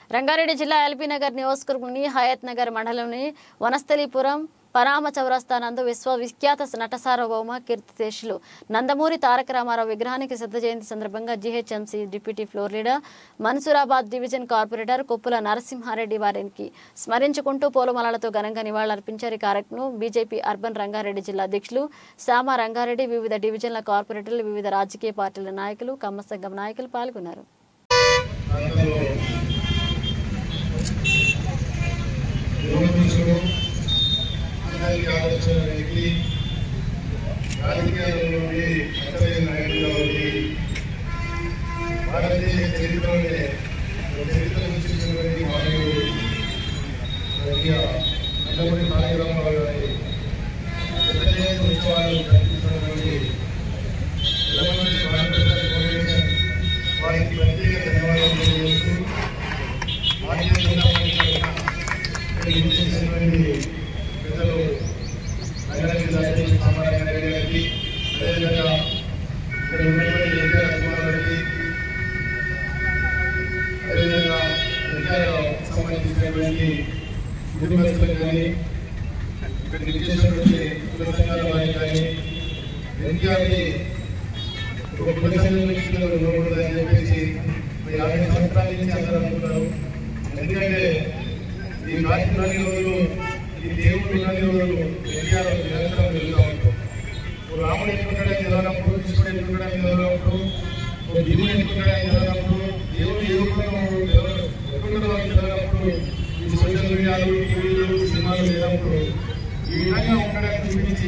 రంగారెడ్డి జిల్లా ఎల్బీ నగర్ నియోజకవర్గంలోని హయత్ నగర్ మండలంలోని వనస్థలీపురం పరామ చౌరస్తా నందు విశ్వవిఖ్యాత నట సార్వభౌమ కీర్తిశేషులు నందమూరి తారక రామారావు విగ్రహానికి శత జయంతి సందర్భంగా GHMC deputy floor leader Mansoorabad division corporator Koppula Narasimha Reddy వారికి స్మరించుకుంటూ పూలమాలలతో ఘనంగా నివాళులర్పించారు. ఈ కార్యక్రమం బీజేపీ అర్బన్ రంగారెడ్డి జిల్లా అధ్యక్షులు శ్యామ రంగారెడ్డి, వివిధ డివిజన్ల కార్పొరేటర్లు, వివిధ రాజకీయ పార్టీల నాయకులు, కమ్మ సంఘం నాయకులు పాల్గొన్నారు. భారతదేశ చరిత్రలోనే చరిత్ర సృష్టించినటువంటి మానవుడు నందమూరి తారక రామారావు గారి శత జయంతి ఉత్సవాలు కల్పిస్తున్నటువంటి తెలంగాణ ఫౌండేషన్ వారికి ప్రత్యేక ధన్యవాదాలు తెలియజేస్తూ భారతీయ జనతా పార్టీ చేసినటువంటి పెద్దలు రంగారెడ్డి జిల్లా అధ్యక్షులు శ్యామరంగారెడ్డి గారికి, అదేవిధంగా ఇక్కడ ఉన్నటువంటి ఎన్టీఆర్ కుమారుడికి, అదేవిధంగా ఎన్టీఆర్ సంబంధించినటువంటి కుటుంబస్తులకు కానీ, ఇక్కడ చేసినటువంటి కుల సంఘాల వారికి కానీ, ఎన్టీఆర్ని ఒక కుల సంఘం ఉండకూడదని చెప్పేసి 50 సంవత్సరాల నుంచి అందరూ అనుకున్నారు. ఎందుకంటే ఈ రాష్ట్రంలోని రోజులు, ఈ దేవుడు ఉన్నన్ని రోజులు ఎన్టీఆర్ నిరంతరం వెళ్తూ ఉంటాం. రాముడు ఎన్నుకుంటాడని చదవనప్పుడు, కృష్ణుడు ఎన్నుకుంటాడని చదవనప్పుడు, భీముడు ఎన్నుకుంటాడని చదవనప్పుడు, దేవుడు ఎన్నుకుంటాడో అని చదవనప్పుడు, ఈ సోషల్ మీడియాలు, టీవీలు, సినిమాలు లేనప్పుడు ఈ విధంగా ఉండడానికి చూపించి